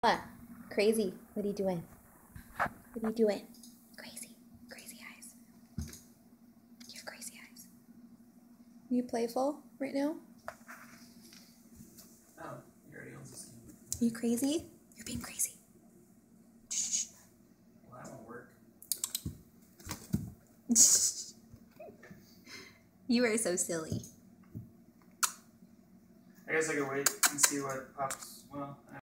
What? Crazy. What are you doing? What are you doing? Crazy. Crazy eyes. You have crazy eyes. Are you playful right now? Oh, you already owns the skin. Are you crazy? You're being crazy. Shh. Well, that won't work. You are so silly. I guess I could wait and see what pops. Well,